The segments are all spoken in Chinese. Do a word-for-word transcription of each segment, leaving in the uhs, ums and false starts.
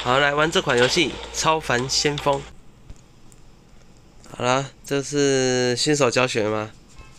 好，来玩这款游戏《超凡先锋》。好啦，这是新手教学吗？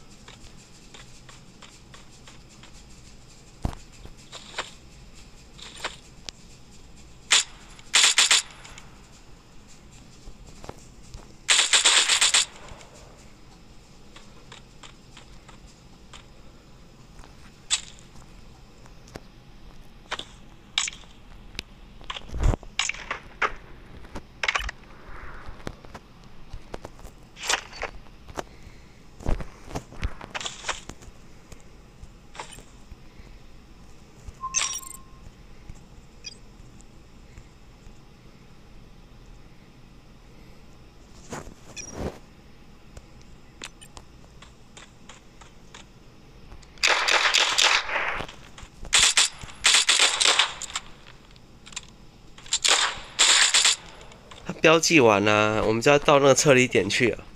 它标记完啦、啊，我们就要到那个撤离点去了。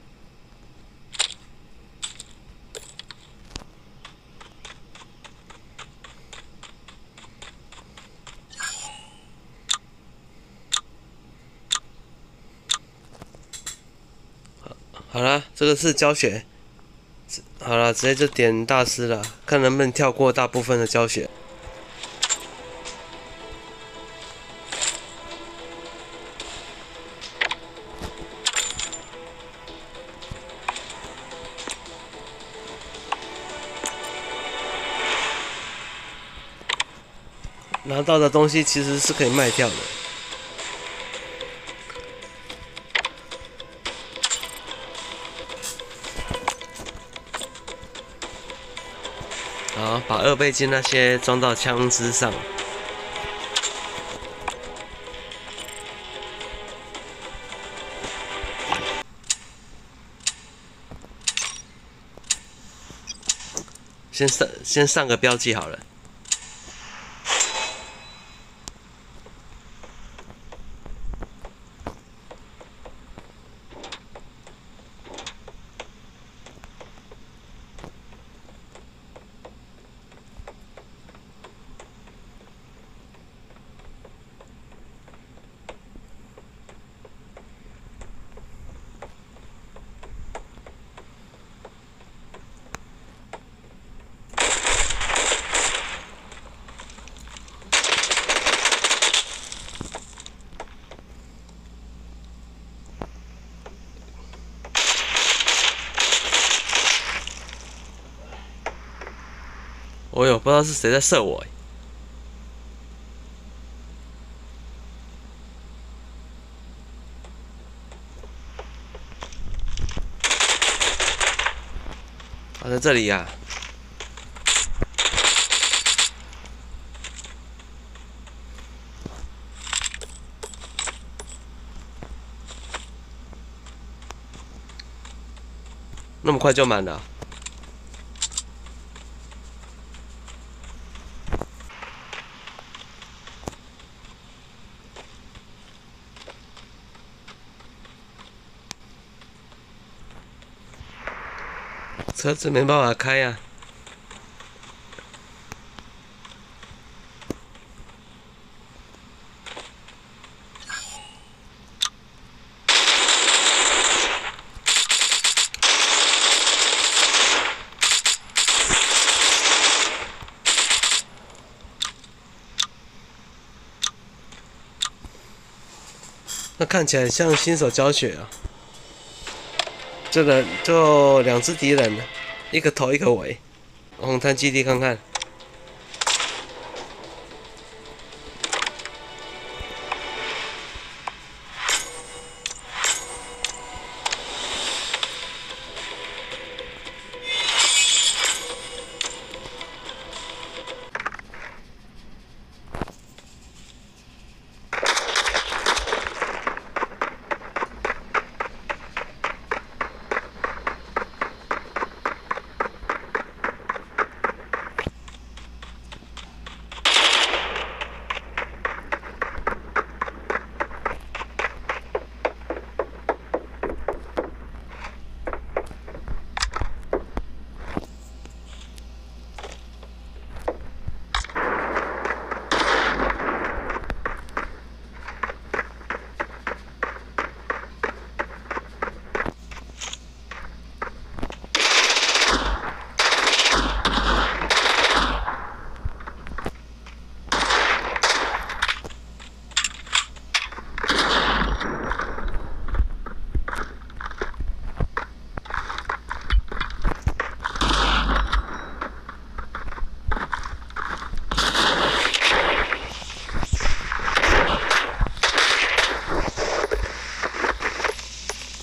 好啦，这个是教学。好了，直接就点大师了，看能不能跳过大部分的教学。拿到的东西其实是可以卖掉的。好，把二倍镜那些装到枪支上。先上先上个标记好了。哦哟，不知道是谁在射我欸。好，在这里呀、啊。那么快就满了？车子没办法开呀、啊。那看起来像新手教学啊。这个就两只敌人，一个头一个尾。红滩基地看看。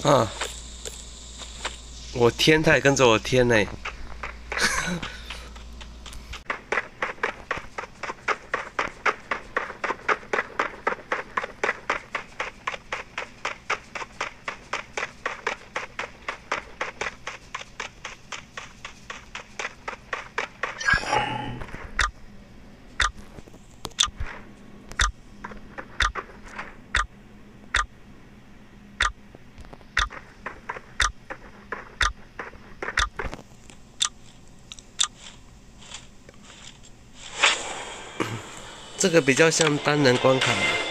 啊！我天，他也跟着我天呢。这个比较像单人关卡。